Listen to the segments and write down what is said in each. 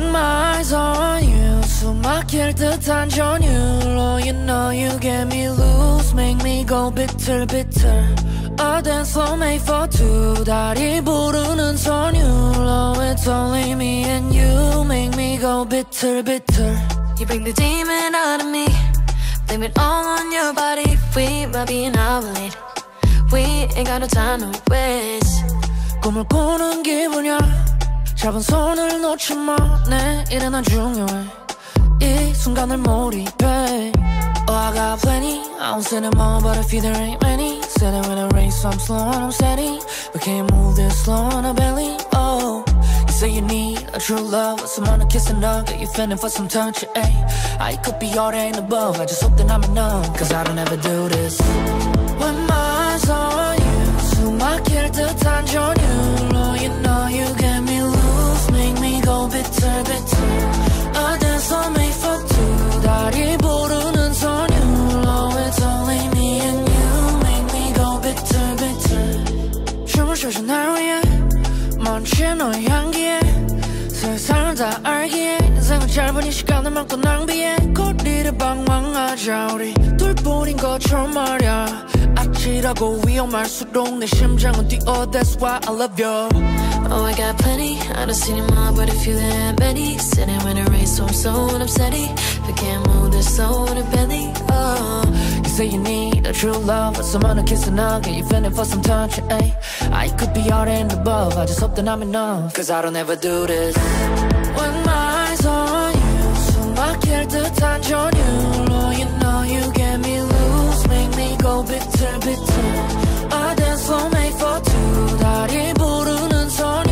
When my eyes on you 숨 막힐 듯한 전율로 You know you get me loose Make me go bitter bitter A dance floor made for two 다리 부르는 선율로 It's only me and you Make me go bitter bitter You bring the demon out of me Blame it all on your body We might be an hour late We ain't got no time to waste 꿈을 꾸는 기분이야 잡은 손을 놓지 마 내 일은 안 중요해 이 순간을 몰입해 Oh I got plenty I don't say no more but if you there ain't many Said it when it rains so I'm slow and I'm steady We can't move this slow on our belly Oh You say you need a true love Someone to kiss and hug Get you feeling for some touch ay. I could be all that and above I just hope that I'm enough Cause I don't ever do this When my eyes on you 숨 막힐 듯한 전율로 You know you get me loose Make me go bitter bitter A dance floor made for two 다리 부르는 선율로 It's only me and you Make me go bitter bitter 춤을 춰줘 날 위해 멈춘 너의 향기에 세상을 다 알기에 인생은 짧은 이 시간을 막고 낭비해 거리를 방황하자 우리 둘뿐인 것처럼 말야 아찔하고 위험할수록 내 심장은 뛰어 That's why I love you Oh I got plenty I don't see them all but if you that many Sitting when it rains so I'm so upset We can't move this slow in a belly Oh You say you need a true love Someone to kiss and hug Get you feeling for some touch ay. I could be all and above I just hope that I'm enough Cause I don't ever do this When my eyes on you 숨 막힐 듯한 전율로 You know you get me loose Make me go bitter bitter A dance floor made for two 다리 부르는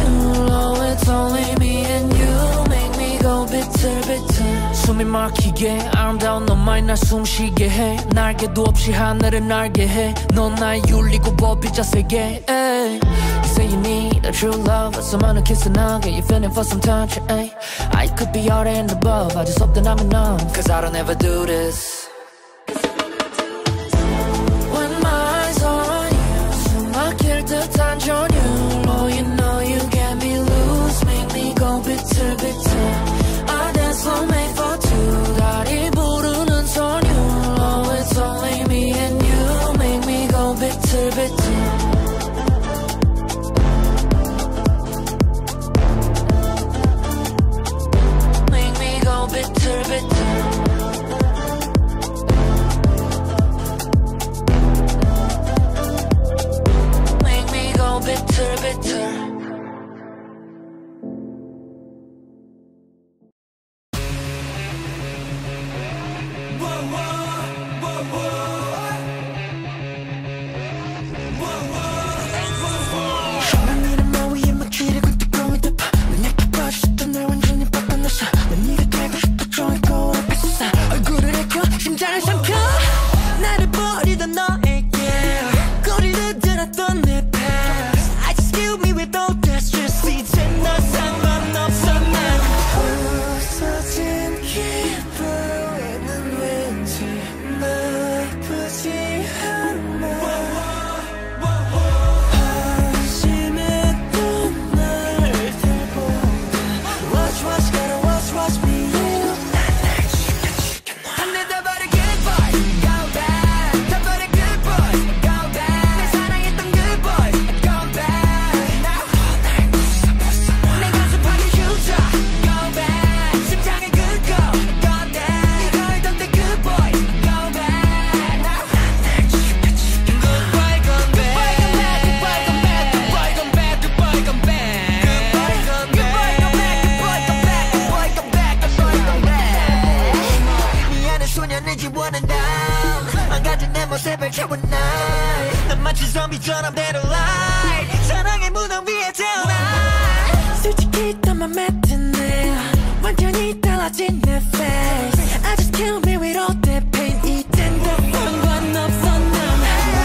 선율로 It's only me and you Make me go bitter bitter 숨이 막히게 아름다운 너만이 날 숨쉬게 해 날개도 없이 하늘을 날게 해 넌 나의 윤리고 법이자 세계 ay. You say you need a true love Someone to kiss and hug Get you feeling for some touch ay. I could be all and above I just hope that I'm enough Cause I don't ever do this When my eyes on you 숨 막힐 듯한 전율로 You know you get me loose Make me go bitter bitter A dance floor made for two 다리 부르는 선율로 It's only me and you Make me go bitter bitter Make me go bitter bitter Make me go bitter bitter 심장을 삼켜 나를 버리던 너에게 꼬리를 들었던 내 past I just kill me with all that stress 이제 널 상관없어 난 부서진 기분에는 왠지 나쁘지 않아 한심했던 날 들보다 Watch gotta watch me 모습을 채운 난 마치 좀비처럼 대로 light 사랑의 무덤 위에 태어나 솔직히 더 맘에 드네 완전히 달라진 내 face I just kill me with all that pain 이젠 더 상관없어 난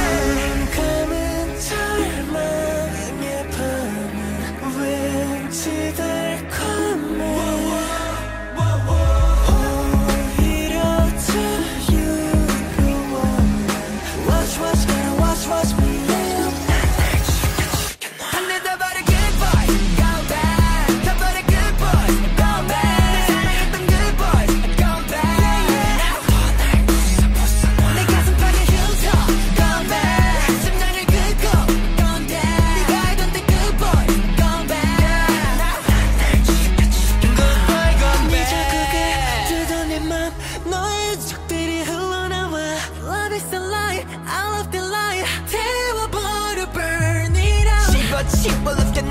감은 절망의 밤은 왠지 달콤해 Watch me live I need that body good boy Go back That body good boy Go back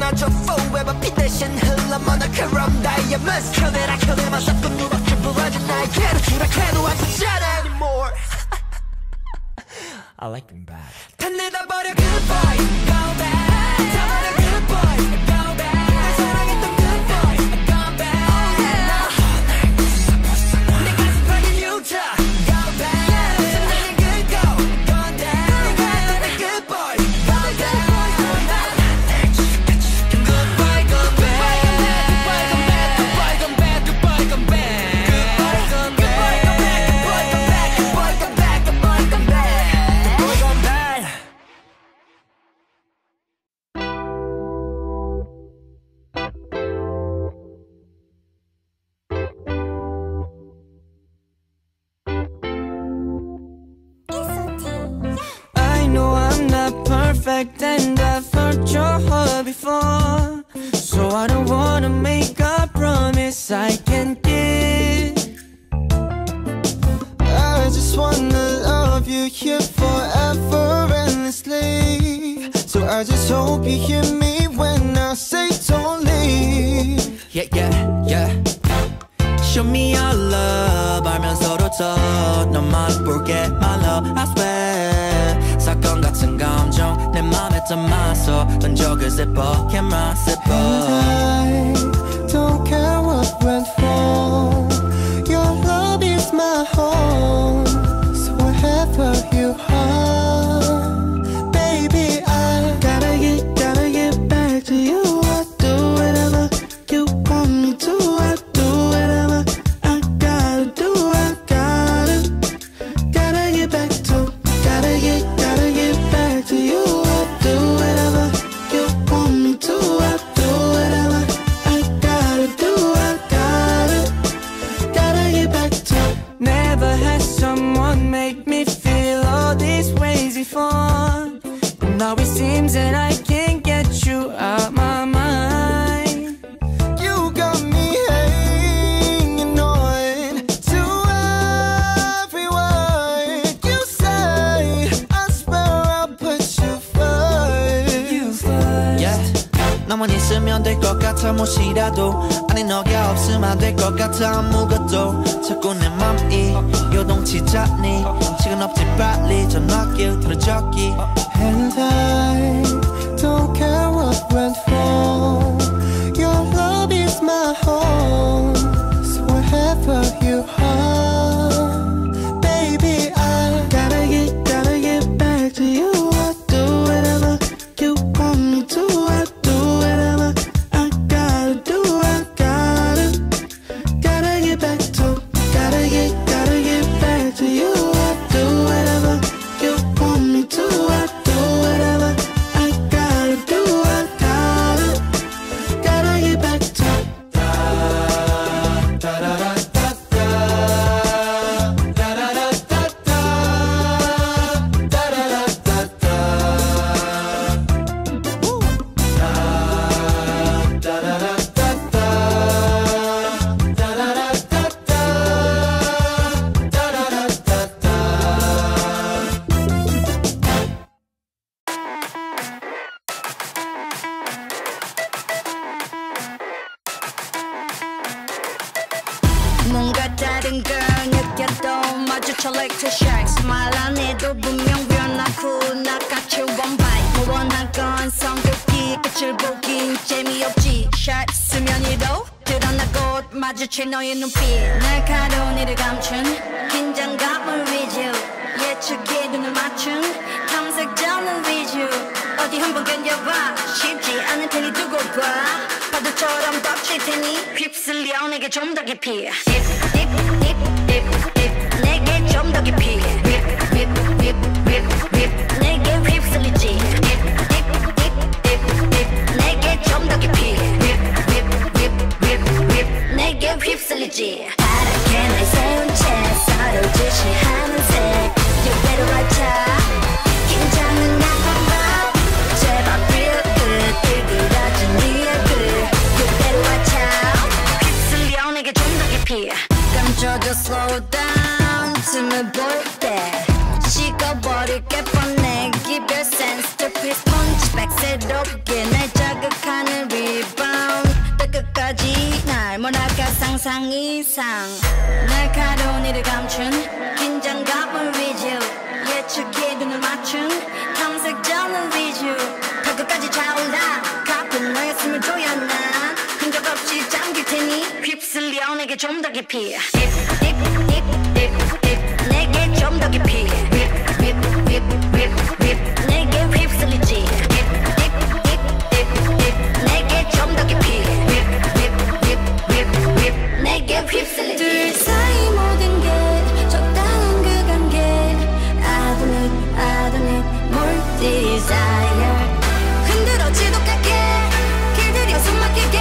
떠나줘 forever 빛 대신 흘러 monochrom diamonds 켜내라 켜내만 섞은 누밖에 부러진 나에게로 추락해도 아프잖아 anymore I like being bad 다 내다버려 good boy go back 다 버려 good boy go back 날 사랑했던 good boy go back oh yeah 내 가슴 파인 유자 go back something good go gone down 내 good boy go back good boy go back good boy come back good boy come back good boy come back good boy come back good boy come back good boy come back good boy come back I know I'm not perfect and I've hurt your heart before So I don't wanna make a promise I can't give I just wanna love you here forever endlessly So I just hope you hear me when I say don't leave Yeah, yeah, yeah Show me your love 알면서도 너만 forget my love I swear 사건 같은 감정 내 맘에 담아서 던져 그 zipper camera zipper And I don't care what went wrong Your love is my home So wherever you are Baby I gotta get back to you I do whatever you want me to I do whatever I gotta do I gotta get back to gotta get back to you I do whatever you want me to I do whatever I gotta do I gotta get back to Never had someone make me feel all these ways before But now it seems that I can't get you out my mind You got me hanging on to every word you say I swear I'll put you first Yeah 너만 있으면 될 것 같아 무엇이라도 아니 너가 없으면 될 것 같아 아무것도 자꾸 내 맘이 요동치잖니 시간 없지 빨리 전화기 들어줬기 And I don't care what went wrong Your love is my home So wherever you are Baby I gotta get back to you I do whatever you want me to I do whatever I gotta do I gotta get back to gotta get back to you I do whatever you want me to I do whatever I gotta do I gotta get back to 뭔가 다른 걸 느껴도 마주쳐 like two sharks 말 안 해도 분명 변하고 나같이 one bite 뭐 원한 건 성급히 끝을 보긴 재미없지 샷 수면위로 드러나고 마주칠 너의 눈빛 날카로운 이를 감춘 긴장감을 위주 예측에 눈을 맞춘 탐색자는 위주 어디 한번 견뎌봐 쉽지 않을 테니 두고 봐 파도처럼 덮칠 테니 휩쓸려 내게 좀 더 깊이 Dip 내게 좀 더 깊이 Whip 내게 휩쓸리지 Dip 내게 좀 더 깊이 Whip 내게 휩쓸리지 파랗게 날 세운 채 서로 주시하는 색 외로워져 긴장은 나빠봐 제발 real good 일그러진 네 얼굴 그대로 와줘 휩쓸려 내게 좀 더 깊이 감춰져 slow down 틈을 볼 때 식어버릴게 뻔해 Give your sense to please punch back 새롭게 날 자극하는 상상 이상 날카로운 이를 감춘 긴장감을 위주 예측해 눈을 맞춘 탐색자는 위주 턱끝까지 차올라 가쁜 너의 숨을 조여 난 흔적 없이 잠길 테니 휩쓸려 내게 좀 더 깊이 내게 좀 더 깊이 내게 휩쓸리지 내게 좀 더 깊이 내게 휩쓸리지 둘 사이 모든 게 적당한 그 관계 I don't need more desire 흔들어 지독하게 길들여 숨 막히게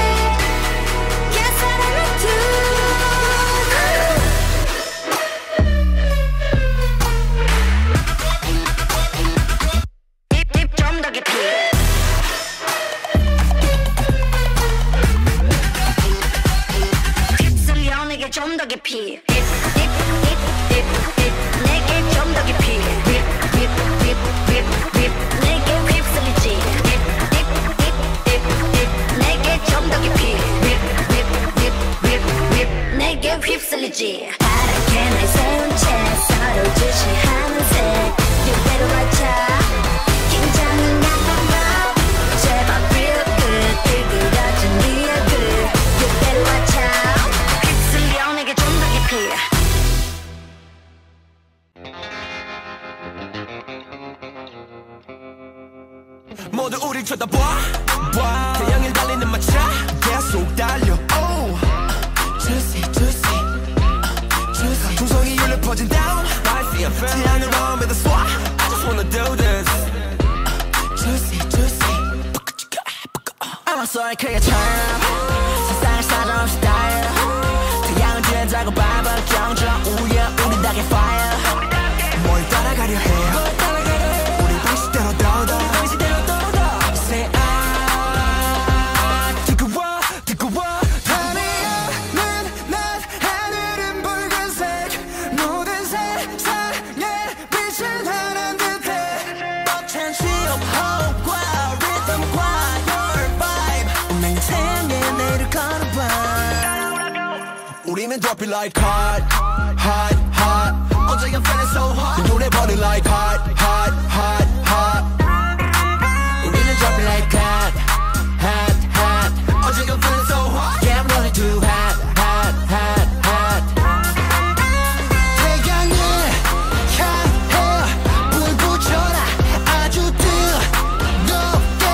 사랑을 좀 더 깊이 휩쓸려 내게 좀 더 깊이 내게 좀 더 깊이 내게 휩쓸리지 내게 좀 더 깊이 내게 휩쓸리지 파랗게 날 세운 채 서로 주시하는 색 이대로 맞춰 긴장은 약한 밥 제발 real good 일그러진 리얼 good 이대로 맞춰 휩쓸려 내게 좀 더 깊이 모두 우릴 쳐다봐 태양을 달리는 마차 계속 달려 Juicy 두 송이 울려 퍼진 down 태양을 오면서 쏴 I just wanna do this Juicy 암흑소의 크게처럼 세상을 사정없이 달려 태양은 진다고 밟아 경적 우려 우리 닭의 fire 뭘 따라가려 해 우리 방식대로 더더 Say 뜨거워 하늘은 낮 하늘은 붉은색 모든 세상에 빛을 발한 듯해 벅찬 시업 호흡과 리듬과 your vibe 운명의 태양에 내일을 걸어봐 우리는 drop it like hot 어제 I'm feeling so hot 이 노래 burning like hot 우리는 drop it like hot 어제 I'm feeling so hot yeah I'm running too hot 태양을 향해 불 붙여라 아주 뜨겁게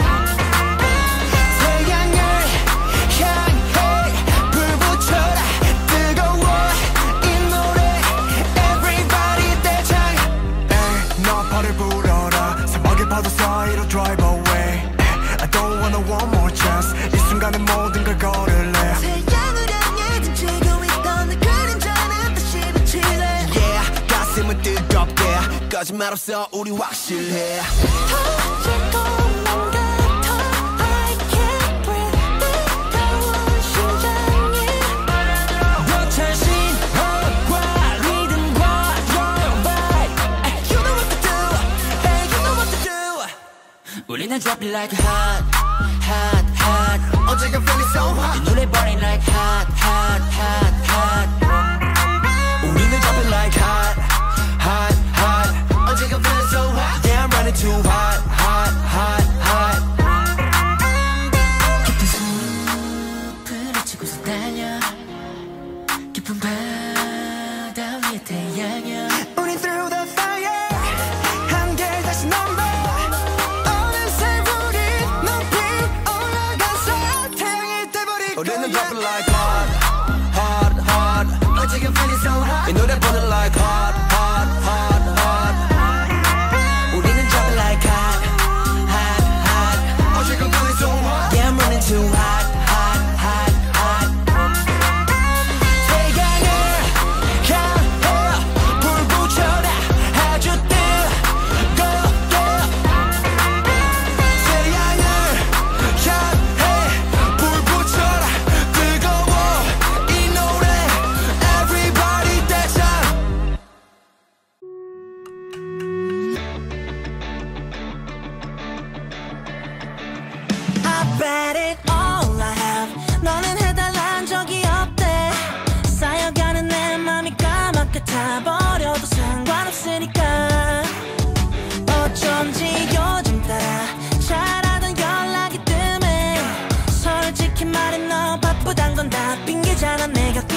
태양을 향해 불 붙여라 뜨거워 이 노래 everybody 대장 너 발을 불어라 사막의 파도 사이로 drive away I don't wanna one more chance 이 순간에 모든 걸 걸을래 태양을 향해 듬치고 있던 내 그림자는 다시 비치네 Yeah 가슴은 뜨겁게 거짓말 없어 우리 확실해 터질 것만 같아 I can't breathe 뜨거운 심장이 벅찬 신호과 리듬과 your vibe You know what to do Hey you know what to do 우리는 drop it like hot 어제가 feeling so hot 이 노래 burning like hot 우리는 drop it like hot 어제가 feeling so hot Yeah I'm running too hot 깊은 숲을 헤치고서 달려 깊은 바다 위에 태양여 우린 through the fire 한결 다시 넘버 어느새 우리 높이 올라가서 태양이 돼버릴 거야 우리는 drop it like hot 어제가 feeling so hot 이 노래 burning like hot 우리는 drop it like hot 어제가 feeling so hot Yeah I'm running too hot 태양을 향해 불 붙여라 아주 뜨겁게 태양을 향해 불 붙여라 뜨거워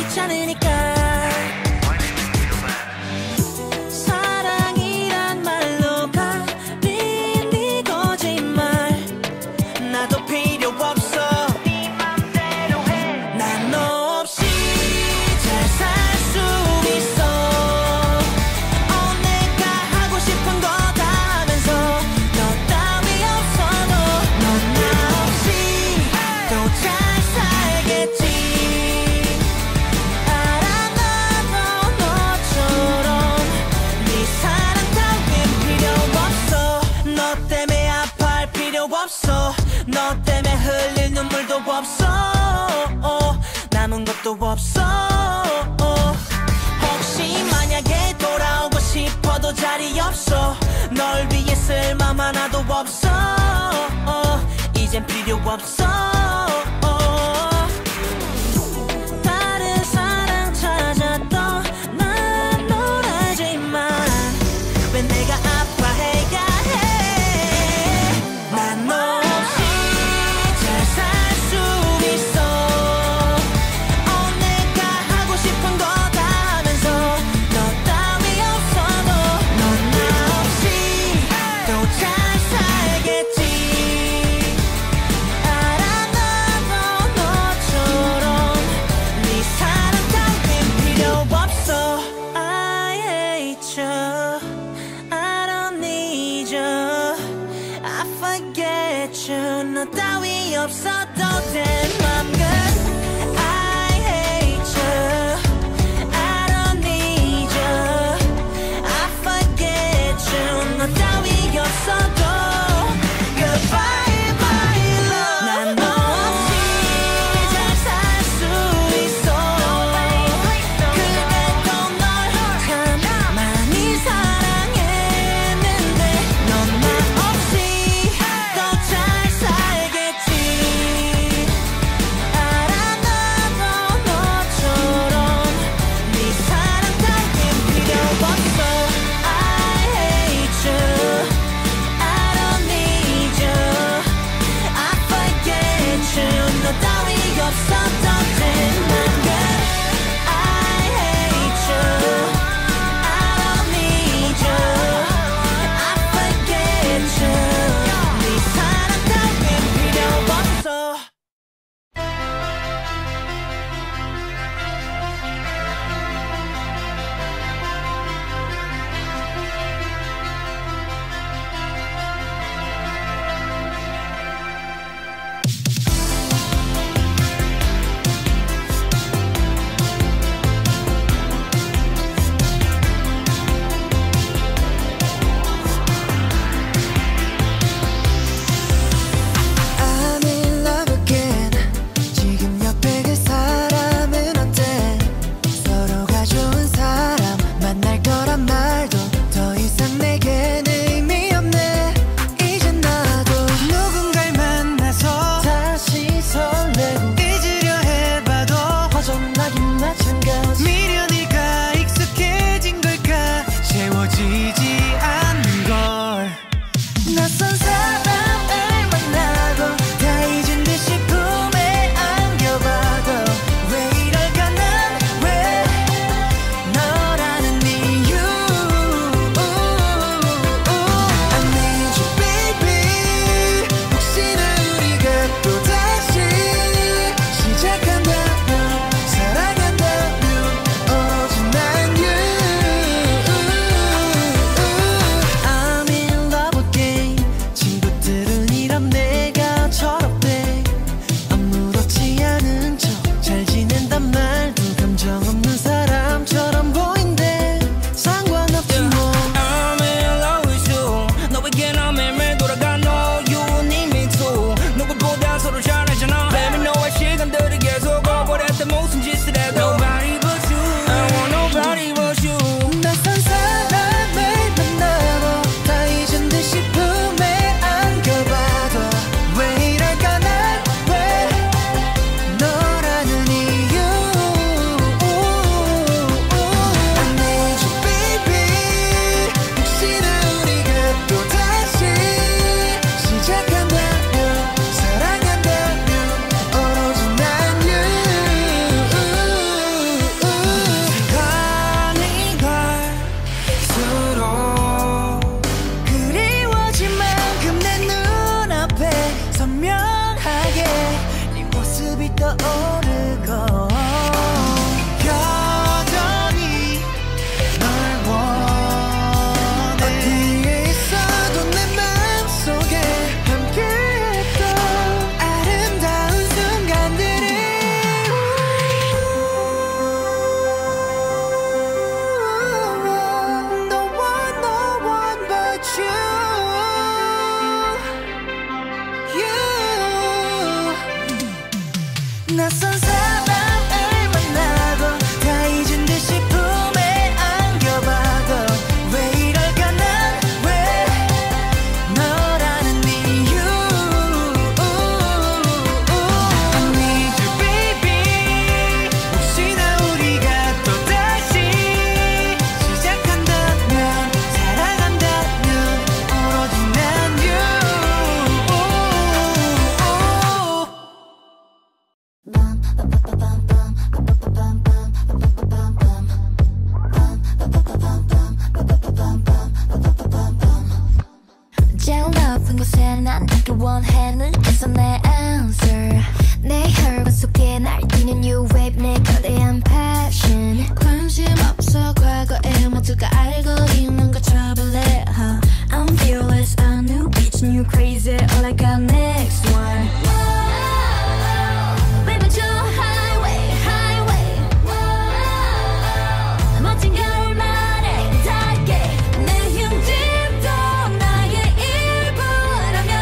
괜찮으니까 사랑이란 말로 가린 네 거짓말 나도 필요 없어 네 맘대로 해 난 너 없이 잘 살 수 있어 내가 하고 싶은 거 다 하면서 너 따위 없어도 넌 나 없이 또 잘 살겠지 알아 나도 너처럼 네 사랑 따윈 필요 없어 너 때문에 아파할 필요 없어 너 때문에 흘릴 눈물도 없어 남은 것도 없어 혹시 만약에 돌아오고 싶어도 자리 없어 널 위해 쓸 맘 하나도 없어 이젠 필요 없어 다른 사랑 찾아 떠난 널 알지만 왜 내가 아파해야 해 난 너 없이 잘 살 수 있어 내가 하고 싶은 거 다 하면서 너 따위 없어도 넌 나 없이 또 잘 살겠지 알아 나도 너처럼 네 사랑 따윈 필요 없어 I hate you I don't need you I forget you 너 따위 없어도 돼맘 good I hate you I don't need you I forget you 너 따위 없어도 Goodbye my love 난 너 없이 잘 살 수 있어 그래도 널 참 많이 사랑했는데 넌 나 없이 더 잘 살겠지 알아 나도 너처럼 네 사랑 따윈 필요 없어 I hate you I don't need you I forget you 너 따위 없어도 돼난 good I hate you I don't need you I forget you 네 사랑 따윈 필요 없어 모습이 떠오르고 여전히 널 원해 어디에 있어도 내 맘속에 함께했던 아름다운 순간들이 No one but you 낯선 사람을 만나고 다 잊은 듯이 품에 안겨봐도 왜 이럴까 난 왜 너라는 이유 I need you baby 혹시나 우리가 또다시 시작한다면 사랑한다면 오로지 난 you 제일 높은 곳에 난 닿기 원해 눈에서 내 answer 내 혈관 속에 날뛰는 new wave 내 거대한 passion 관심 없어 과거에 모두가 알고 있는 거 trouble I'm fearless a new bitch new crazy all I got next one Baby 저 highway highway 멋진 결말에 닿게 내 흉집도 나의 일부라면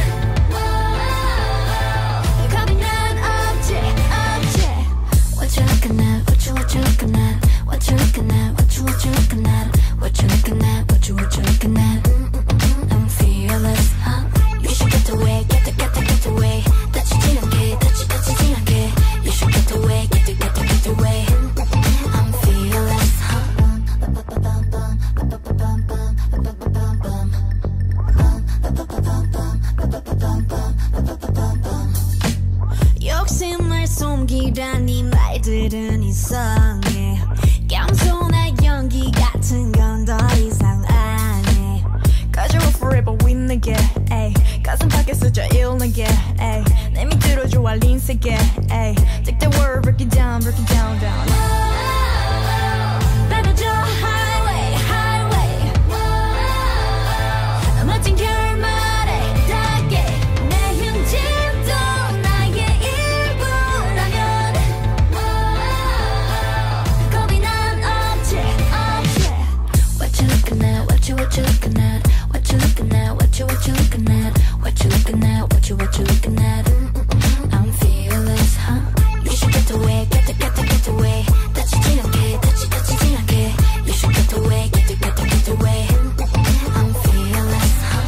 겁이 난 없지 없지 What you looking at what you looking at what you looking at what you looking at what you looking at what you looking at I'm fearless huh? You should get away get away 다치지 않게 다치지 않게 You should get away get away I'm fearless huh? 욕심을 숨기라니 말들은 이상해 겸손한 연기 같은 건 더 이상 안 해 Cause you're forever with 내게 가슴 밖에서 제일 내게 내 밑으로 좋아 린 세게 Take the world break it down down Baby 저 highway highway 멋진 결말에 닿게 내 흉집도 나의 일부라면 겁이 난 없지 없지 What you looking at what you looking at what you looking at what you looking at what you looking at what you looking at I'm fearless huh? You should get away get away 다치지 않게 다치지 않게 You should get away get away I'm fearless huh?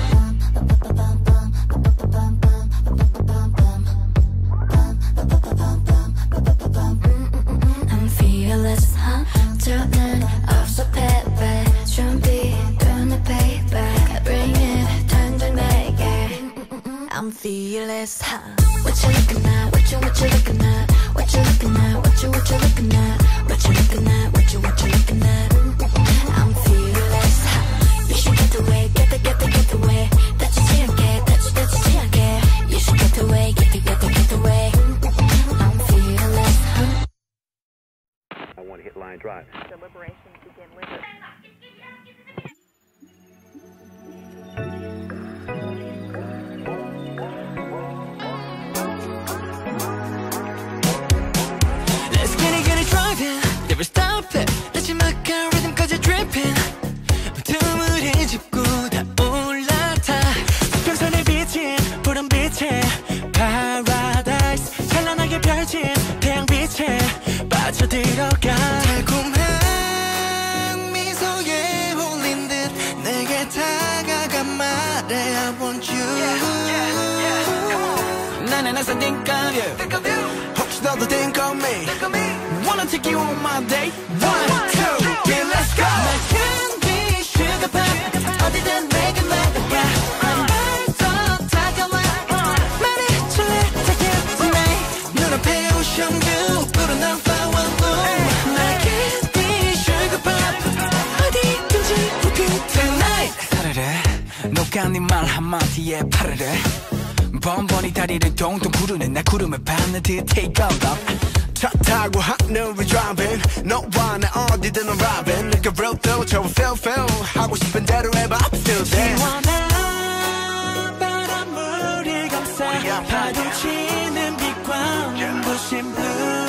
I'm fearless huh? 저는 없어 baby 준비되는 baby bring it 당장 내게 I'm fearless huh? What you looking at what you looking at what you looking at what you looking at what you looking at what you looking at I'm fearless huh? You should get away get away 다치지 않게 다치지 않게 You should get away get away I'm fearless huh? I want to hit line drive. Deliberations begin later. Let's get it driving Never stop it 마지막한 리듬까지 dripping 틈을 헤집고 다 올라타 수평선에 비친 푸른빛에 paradise 찬란하게 펼친 태양빛에 빠져들어가 달콤한 미소에 홀린 듯 내게 다가가 말해 I want you 나는 항상 think of you 혹시 너도 think of me Wanna take you on my date 1, 2, 3, let's go 나 candy sugar pop 어디든 내게 말해봐 더 다가와 말해줄래 take it tonight 눈앞에 ocean view 푸른 flower bloom 나 candy sugar pop 어디든지 repeat tonight 사르르 녹아 네 말 한마디에 파르르 번번이 다리를 동동 구르는 나 구름을 밟는 듯 take off 차 타고 하늘을 driving 너와 나 어디든 I'm driving 느껴 real feel 저 feel 하고 싶은 대로 해봐 I'm still there 시원한 바람물이 감싸 파도치는 빛과 눈부신 blue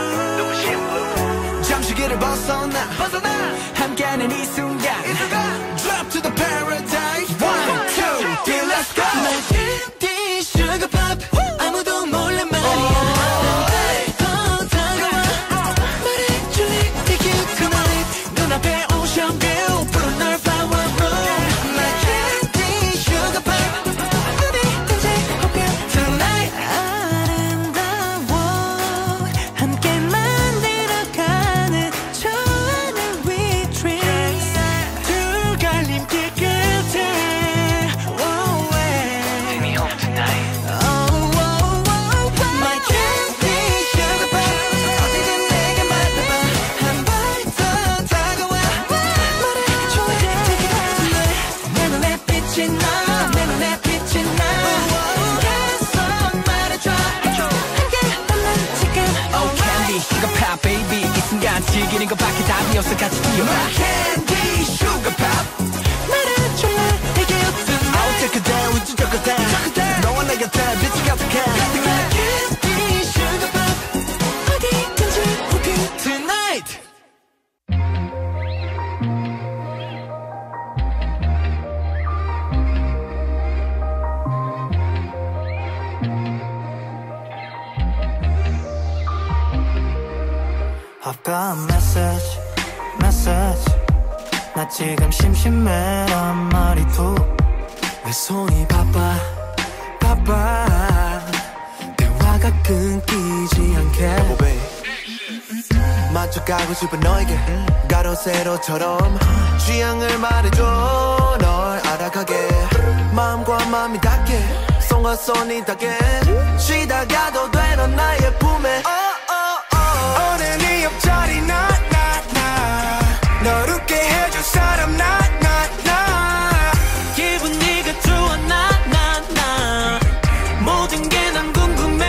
잠시 길을 벗어나 함께하는 이 순간 Drop to the paradise 1, 2, 3, let's go My candy sugar pop 아무도 몰래 말이야 더 다가와 말해줄래 take you tonight 눈앞에 ocean view 푸른 널 flower room My candy sugar pop 어디든지 hope you tonight 아름다워 함께 만들어가는 좋아하는 we dreams 두 갈림길 끝에 Take me home tonight. My candy sugar pop 어디든 내게 말해봐 한 발 더 다가와 말해줄래 take it tonight 내 눈에 빛이 나 내 눈에 빛이 나 계속 말해줘 함께하면 지금 Oh candy sugar pop baby 이 순간 즐기는 것밖에 답이 없어 같이 뛰어봐 My candy sugar pop 말해줄래 take you tonight I'll take it down with you 저 끝에 너와 내 곁에 빛이 가득해 My candy sugar pop 어디든지 hope you tonight I've got a message 나 지금 심심해란 말이도 내 손이 바빠 대화가 끊기지 않게 만족하고 싶은 너에게 가로세로처럼 취향을 말해줘 널 알아가게 마음과 마음이 닿게 손과 손이 닿게 쉬다가도 돼 넌 나의 품에 오늘 네 옆자리 나 널 웃게 해줄 사람 나 기분 네가 좋아 나 모든 게 난 궁금해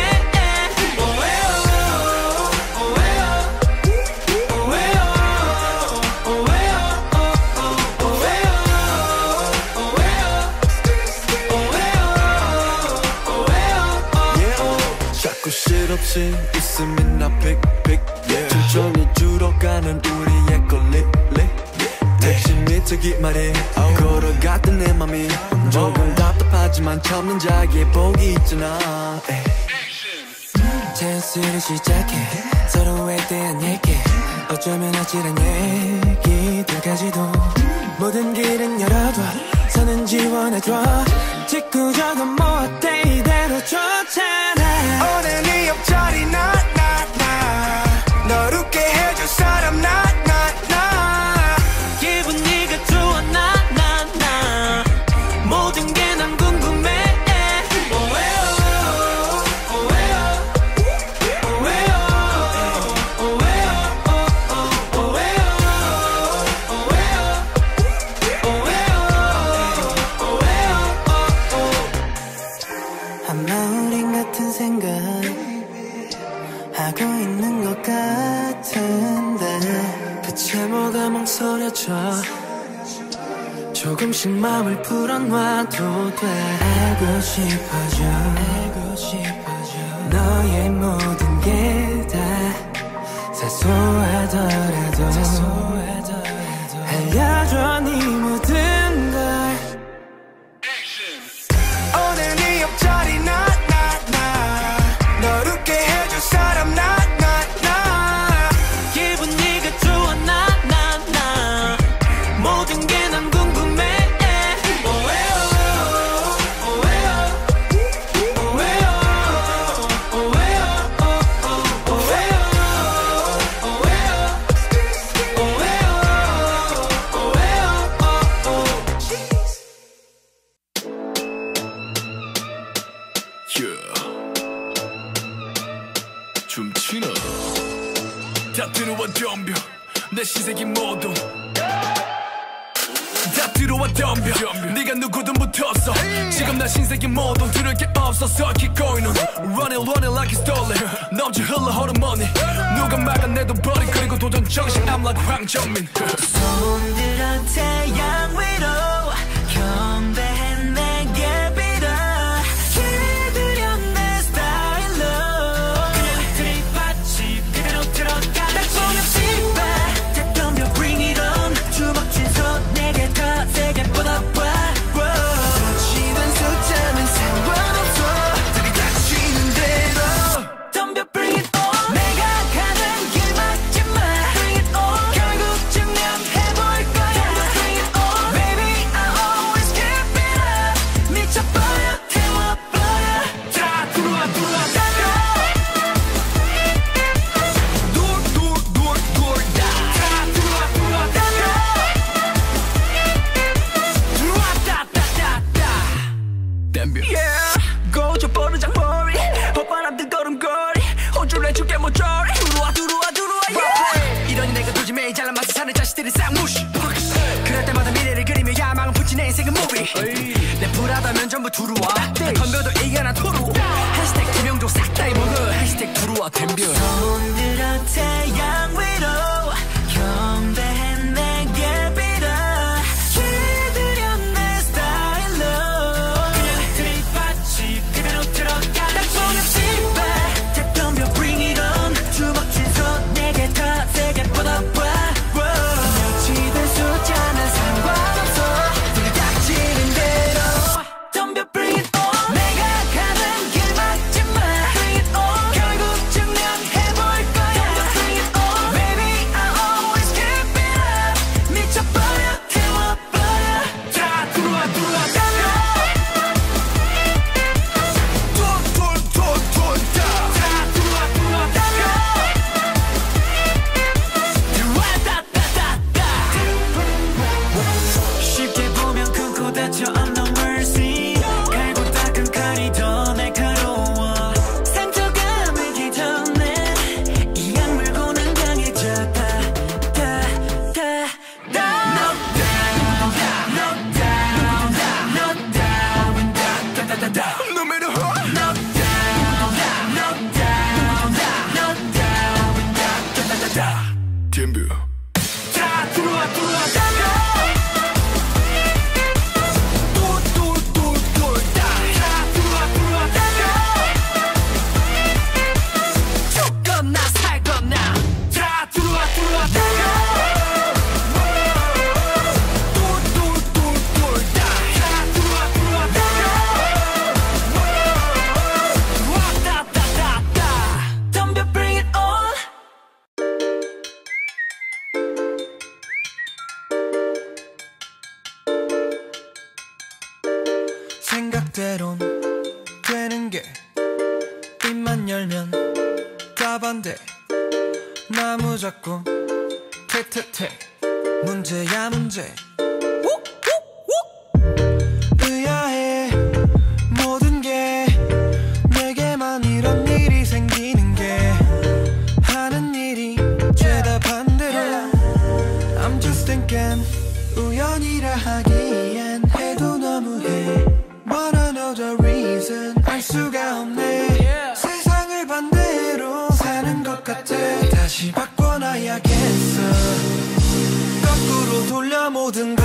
자꾸 실없이 웃음이 나 픽픽 천천히 줄어가는 우리의 걸림 택시 밑에 기말에 걸어갔던 내 맘이 조금 답답하지만 참는 자기의 복이 있잖아 찬스를 시작해 서로에 대한 얘기 어쩌면 아찔한 얘기들까지도 모든 길은 열어둬 선은 지원해줘 직구적은 뭐 어때 이대로 좋잖아 오늘 네 옆자리 나 널 웃게 해줄 사람 나 기분 네가 좋아 나 모든 게 난 궁금해 한마울인 같은 생각 하고 있는 것 같은데 대체 뭐가 망설여져 조금씩 마음을 풀어놔도 돼 알고 싶어져 너의 모든 게 다 사소하더라도 알려줘 네 모든 걸 오늘 네 옆자리 나 널 웃게 해줄 사람 나 기분 네가 좋아 나 모든 게 난 궁금해 춤추나 다 들어와 덤벼 내 시색이 모두 다 들어와 덤벼 네가 누구든 붙었어 지금 나 신세계 모든 들을 게 없어서 keep going on running like it's stolen 넘쳐 흘러 호르몬이 누가 막아내도 버린 그리고 도전 정신 I'm like 황정민 손들어 태양 위로 경배해 내게 빌어 길들여 내 스타일로 그냥 들이받지 그대로 들어가 날 보면 씨발 다 덤벼 bring it on 주먹진 손 내게 더 세게 뻗어봐 지난 숫자는 상관없어 들이닥치는 대로 덤벼 bring it on 내가 가는 길 막지 마 bring it on 결국 증명해볼 거야 bring it on baby I always keep it up 미쳐버려 태워버려 다 들어와 달려 돌 다 들어와 달려 들어와 따따따따 덤벼 Yeah 고쳐버린 장머리 헛바람들 걸음걸이 혼쭐내줄게 모조리 들어와 yeah. 이러니 내가 도저히 매일 잘라맞서 사는 자식들이 쌍무시 그럴 때마다 미래를 그리며 야망을 붙인 내 인생은 무비 내 불하다면 전부 들어와 건너도 이겨나 토로 해시태그 김영조 싹 다 입어그 해시태그 들어와 덤벼 손들어 태양 위로 경배해 내게 빌어 길들여 내 스타일로 그냥 들이받지 그대로 들어가 날 보면 씨발 다 덤벼 bring it on 주먹진 손 내게 더 세게 뻗어봐 지된 숫자는 상관없어 들이닥치는 대로 덤벼 bring it on 내가 가는 길 막지 마 bring it on 결국 증명해볼 거야 bring it on baby I always keep it up 미쳐버려 태워버려 다 들어와 달려 다 들어와 달려 쉽게 보면 큰 코 다쳐 I'm no mercy 갈고 닦은 칼이 더 날카로워 상처감을 뒤져내 이 약물고는 강해졌다 No down No matter what No down 덤벼 다 들어와 달려 다 들어와 달려 죽거나 살거나 다 들어와 달려 다 들어와 달려 왔다 덤벼 bring it on 생각대론 되는 게 입만 열면 답안돼 나 무조건 퇴퇴퇴 문제야 문제 의아해 모든 게 내게만 이런 일이 생기는 게 하는 일이 죄다 반대로 I'm just thinking 우연이라 하기엔 해도 너무해 Wanna know the reason 알 수가 없네 세상을 반대로 사는 것 같아 다시 바꿔놔야겠어 거꾸로 돌려 모든 걸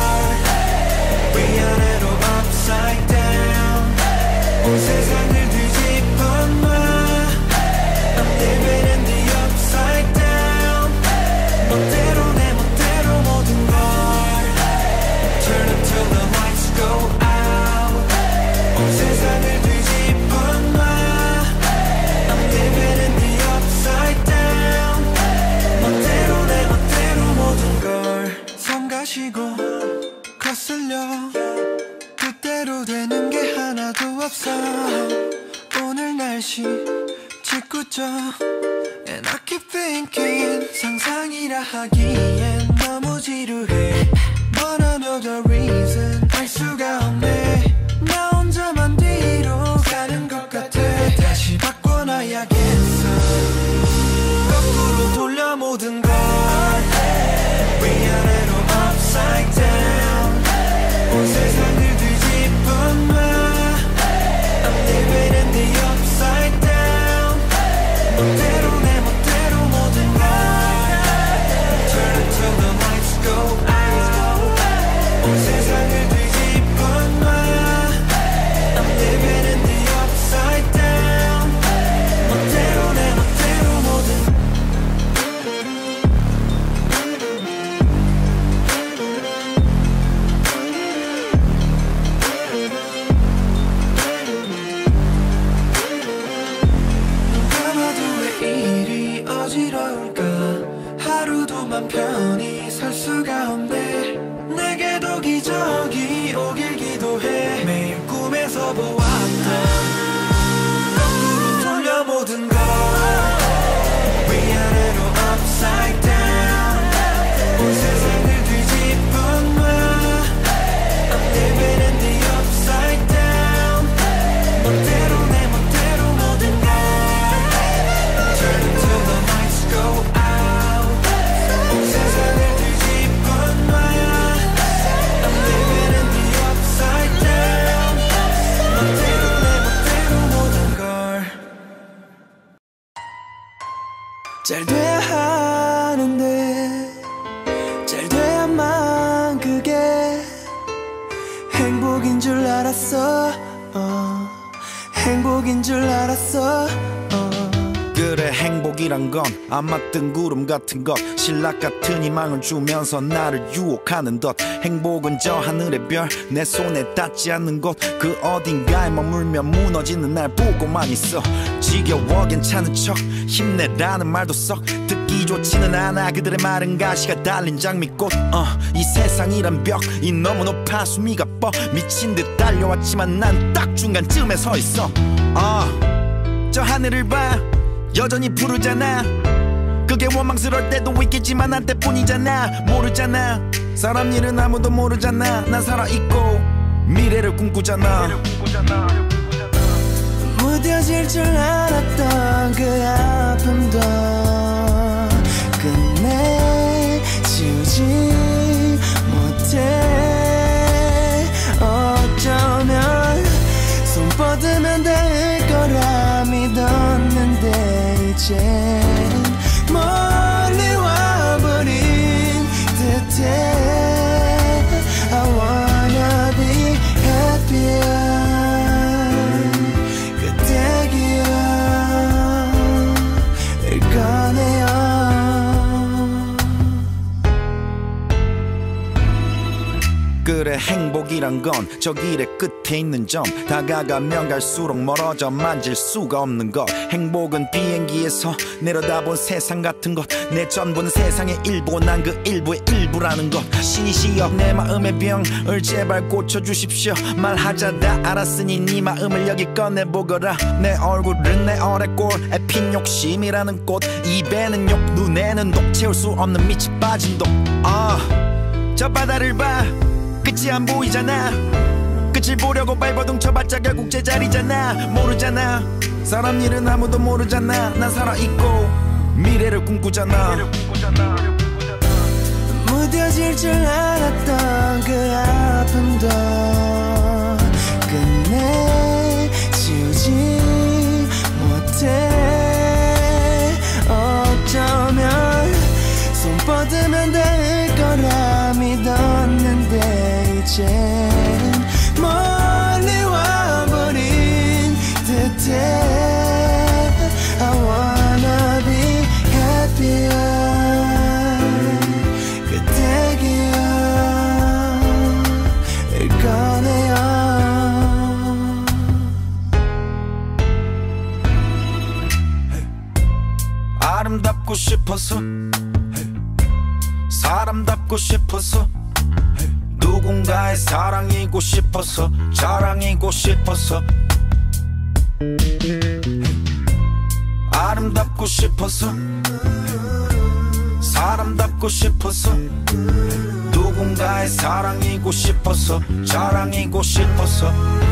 위아래로 upside down 온 세상을 뒤집어 놔 I'm living in the upside down 멋대로 내 멋대로 모든 걸 Turn until the lights go out 온 세상을 뒤집어 놔 I'm living in the upside down 멋대로 내 멋대로 모든 걸 성가시고 거슬려 뜻대로 되는 게 하나도 없어 오늘 날씨 짓궂죠 And I keep thinking 상상이라 하기엔 너무 지루해 Wanna know the reason 알 수가 없네 나 혼자만 뒤로 가는 것 같아 다시 바꿔놔야겠어 거꾸로 돌려 모든 걸 위아래로 upside down 편히 살 수가 없네. 내게도 기적이 오길 기도해. 매일 꿈에서 보았던 거꾸로 돌려 모든 걸 위아래로 upside down. 온 세상을 뒤집은 말 I'm living in the upside down. 멋대로 내 멋대로 모든 걸 Turn until the lights go out. 온 세상을 뒤집은 말 I'm living in the upside down. 멋대로 내 멋대로 모든 걸 잘 돼야 하는데 잘 돼야만 그게 행복인 줄 알았어. 행복인 줄 알았어. 그래 행복이란 건 안 맞던 구름 같은 것 신락 같은 희망을 주면서 나를 유혹하는 것. 행복은 저 하늘의 별 내 손에 닿지 않는 곳 그 어딘가에 머물며 무너지는 날 보고만 있어. 지겨워 괜찮은 척 힘내라는 말도 썩 듣기 좋지는 않아. 그들의 말은 가시가 달린 장미꽃. 이 세상이란 벽이 너무 높아 수미가 뻐 미친 듯 달려왔지만 난 딱 중간쯤에 서 있어. 저 하늘을 봐 여전히 푸르잖아. 그게 원망스러울 때도 있겠지만 난 때뿐이잖아. 모르잖아 사람 일은 아무도 모르잖아. 난 살아있고 미래를 꿈꾸잖아. 무뎌질 줄 알았던 그 아픔도 끝내 지우지 못해. 어쩌면 손 뻗으면 될 거라 믿었는데 이젠 멀리 와버린 듯해. I wanna be happier. 그때 기억을 꺼내요. 그래 행복이란 건 저 길의 끝에 있는 점 다가가면 갈수록 멀어져 만질 수가 없는 것. 행복은 비행기에서 내려다본 세상 같은 것. 내 전부는 세상의 일부고 난 그 일부의 일부라는 것. 신이시여 내 마음의 병을 제발 고쳐주십시오. 말하자 다 알았으니 네 마음을 여기 꺼내보거라. 내 얼굴은 내 어레골에 핀 욕심이라는 꽃. 입에는 욕 눈에는 독 채울 수 없는 밑이 빠진 독. 저 바다를 봐 끝이 안 보이잖아. 끝을 보려고 발버둥 쳐봤자 결국 제자리잖아. 모르잖아 사람 일은 아무도 모르잖아. 난 살아있고 미래를 꿈꾸잖아. 무뎌질 줄 알았던 그 아픔도 끝내 지우지 못해. 어쩌면 손 뻗으면 될 거라 믿었는데 이젠 멀리 와버린 듯해. I wanna be happier. 그때 기억을 꺼내요. 아름답고 싶어서 사람답고 싶어서 누군가의 사랑이고 싶어서 자랑이고 싶어서 아름답고 싶어서 사람답고 싶어서 누군가의 사랑이고 싶어서 자랑이고 싶어서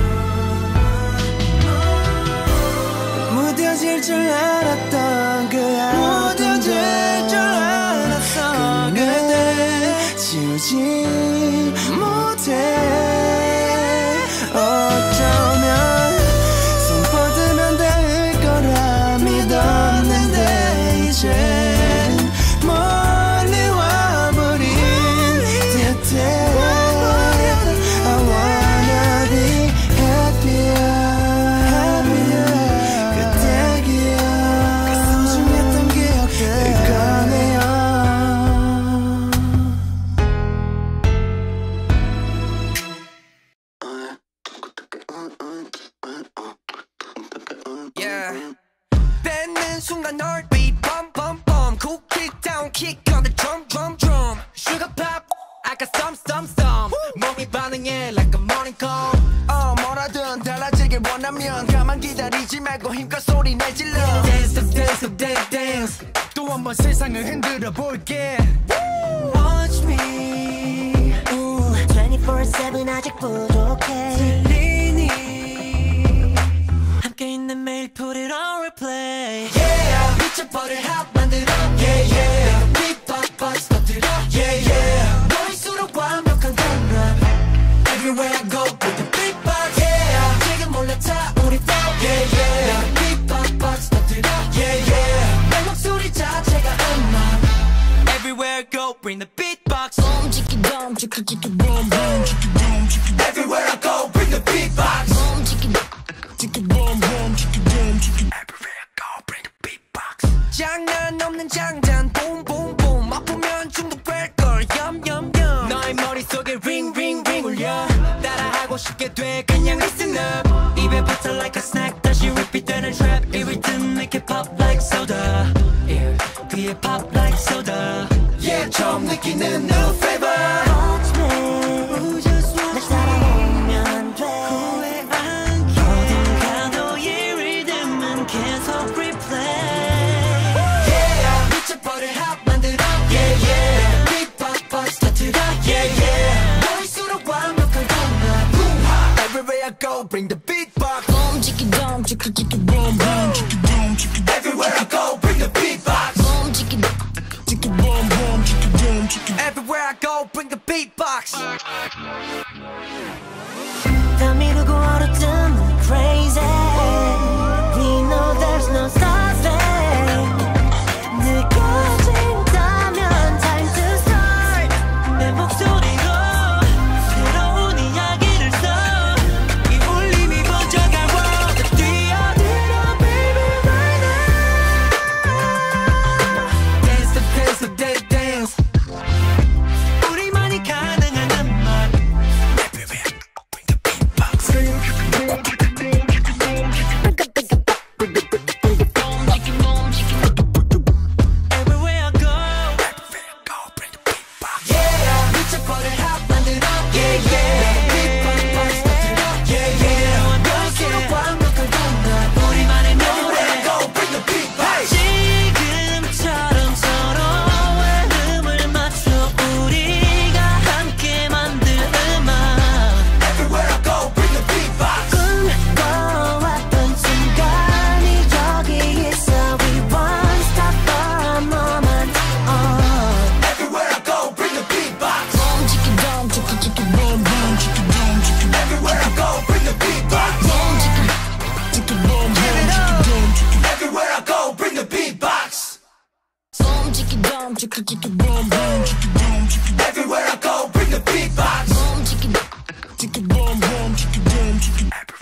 무뎌질 줄 알았던 그 아픔도 끝내 지우지 못해. 어쩌면 손 뻗으면 될 거라 믿었는데 이젠 멀리 와버린 듯해. I wanna be happier. 그때 기억 그 소중했던 기억들 꺼내요. 뱉는 순간 heartbeat bum bum bum cool kick down kick on the drum drum drum sugar pop I got some 몸이 반응해 like a morning call 뭐라든 달라지길 원하면 가만 기다리지 말고 힘껏 소리 내질러 Dance dance dance dance 또 한 번 세상을 흔들어 볼게 Watch me 24/7 아직 부족해 들리니 함께 있는 매일 put it on replay Yeah 미쳐버릴 핫 만들어 Yeah yeah 빅박박스 터뜨려 Yeah yeah 너일수록 완벽한 강남 Everywhere I go with the big box Yeah 지금 올라타 우리 flow Yeah yeah 빅박박스 터뜨려 Yeah yeah 내 목소리 자체가 음악 Everywhere I go bring the beatbox Boom chicka boom chicka chicka boom boom chicka boom chicka Everywhere I go bring the beatbox boom chicka chicka boom boom chicka boom chicka Everywhere I go bring the beatbox 장난 없는 장단 boom boom boom 아프면 중독될걸 yum yum yum 너의 머릿속에 ring ring ring 울려 따라하고 싶게 돼 그냥 listen up 입에 붙어 like a snack 다시 repeat 되는 trap 이 rhythm make it pop like soda yeah 귀에 pop like soda yeah 처음 느끼는 new flavor Watch me 날 따라오면 돼 후회 않게 어딜 가도 이 rhythm은 계속 replay Yeah 미쳐버릴 핫 만들어 Yeah yeah 빅박박스 터뜨려 Yeah yeah 너일수록 완벽한 강남 Everywhere I go bring the beatbox boom chicka boom chicka chicka boom boom chicka boom chicka Everywhere I go bring the beatbox boom chicka chicka boom boom chicka boom chicka Everywhere I go bring the beatbox 다 미루고 얼어붙는 crazy We know there's no stopping 느껴진다면 time to start 내 목소리로 새로운 이야기를 써이 울림이 번져갈 world 뛰어들어 baby right now Dance the dance the dance dance 우리만이 가능한 음악 Everywhere bring the beatbox Everywhere I go bring the beatbox Yeah 미쳐버릴 핫 만들어 Yeah yeah 빅박박스 터뜨려 Yeah yeah 너일수록 완벽한 강남 우리만의 노래 Everywhere I go bring the beatbox 지금처럼 서로의 음을 맞춰 우리가 함께 만들 음악 Everywhere I go bring the beatbox 꿈꿔왔던 순간이 여기 있어 We won't stop for a moment Everywhere I go bring the beatbox boom chicka boom chicka chicka boom boom chicka boom chicka Everywhere I go bring the beatbox boom chicka chicka boom boom chicka boom chicka Everywhere I go bring the beatbox boom chicka boom chicka chicka boom boom chicka boom chicka Everywhere I go bring the beatbox boom chicka chicka boom boom chicka boom chicka